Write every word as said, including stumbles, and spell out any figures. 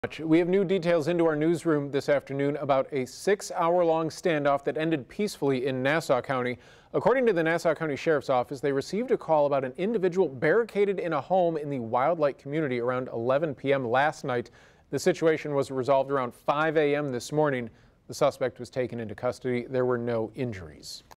We have new details into our newsroom this afternoon about a six-hour-long standoff that ended peacefully in Nassau County. According to the Nassau County Sheriff's Office, they received a call about an individual barricaded in a home in the Wildlight community around eleven p m last night. The situation was resolved around five a m this morning. The suspect was taken into custody. There were no injuries.